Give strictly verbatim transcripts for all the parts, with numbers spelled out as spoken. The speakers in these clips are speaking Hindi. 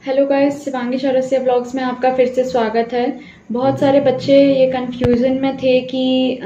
Hello guys, Shivangi Chaurasia blogs में आपका फिर से स्वागत है। बहुत सारे बच्चे ये कंफ्यूजन में थे कि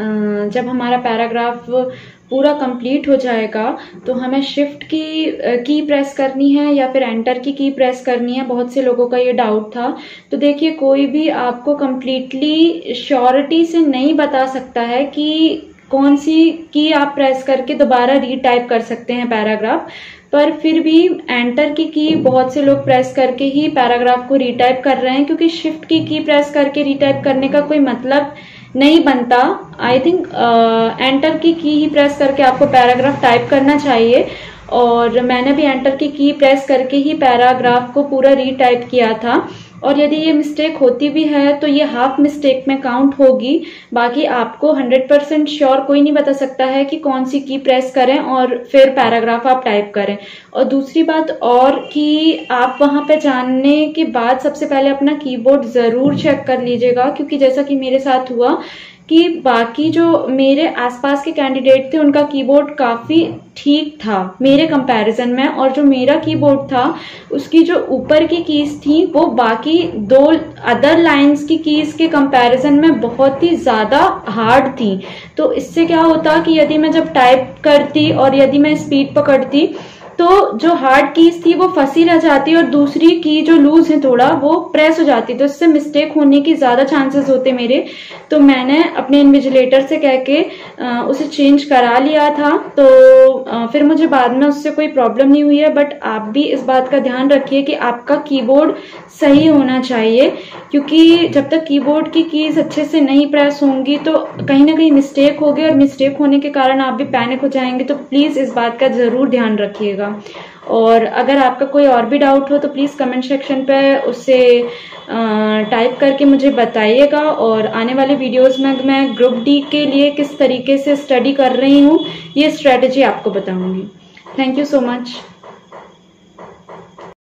जब हमारा पैराग्राफ पूरा कंप्लीट हो जाएगा तो हमें शिफ्ट की की प्रेस करनी है या फिर एंटर की की प्रेस करनी है। बहुत से लोगों का ये डाउट था। तो देखिए, कोई भी आपको कंप्लीटली श्योरिटी से नहीं बता सकता है कि कौन सी की आप प्रेस करके दोबारा रीटाइप कर सकते हैं पैराग्राफ, पर फिर भी एंटर की की बहुत से लोग प्रेस करके ही पैराग्राफ को रीटाइप कर रहे हैं, क्योंकि शिफ्ट की की प्रेस करके रीटाइप करने का कोई मतलब नहीं बनता। आई थिंक एंटर की की ही प्रेस करके आपको पैराग्राफ टाइप करना चाहिए, और मैंने भी एंटर की की प्रेस करके ही पैराग्राफ को पूरा रीटाइप किया था। और यदि ये मिस्टेक होती भी है तो ये हाफ मिस्टेक में काउंट होगी। बाकी आपको हंड्रेड परसेंट श्योर कोई नहीं बता सकता है कि कौन सी की प्रेस करें और फिर पैराग्राफ आप टाइप करें। और दूसरी बात और कि आप वहां पे जानने के बाद सबसे पहले अपना कीबोर्ड जरूर चेक कर लीजिएगा, क्योंकि जैसा कि मेरे साथ हुआ कि बाकी जो मेरे आसपास के कैंडिडेट थे उनका कीबोर्ड काफी ठीक था मेरे कंपैरिजन में, और जो मेरा कीबोर्ड था उसकी जो ऊपर की कीज थी वो बाकी दो अदर लाइंस की कीज के कंपैरिजन में बहुत ही ज्यादा हार्ड थी। तो इससे क्या होता कि यदि मैं जब टाइप करती और यदि मैं स्पीड पकड़ती तो जो हार्ड कीज थी वो फंसी रह जाती और दूसरी की जो लूज है थोड़ा वो प्रेस हो जाती, तो इससे मिस्टेक होने की ज्यादा चांसेस होते मेरे। तो मैंने अपने इन्विजिलेटर से कह के आ, उसे चेंज करा लिया था। तो आ, फिर मुझे बाद में उससे कोई प्रॉब्लम नहीं हुई है। बट आप भी इस बात का ध्यान रखिए कि आपका कीबोर्ड सही होना चाहिए, क्योंकि जब तक कीबोर्ड की कीज अच्छे से नहीं प्रेस होंगी तो कहीं ना कहीं मिस्टेक होगी, और मिस्टेक होने के कारण आप भी पैनिक हो जाएंगे। तो प्लीज इस बात का जरूर ध्यान रखिएगा। और अगर आपका कोई और भी डाउट हो तो प्लीज कमेंट सेक्शन पे उससे टाइप करके मुझे बताइएगा। और आने वाले वीडियोस में मैं ग्रुप डी के लिए किस तरीके से स्टडी कर रही हूँ ये स्ट्रेटेजी आपको बताऊंगी। Thank you so much.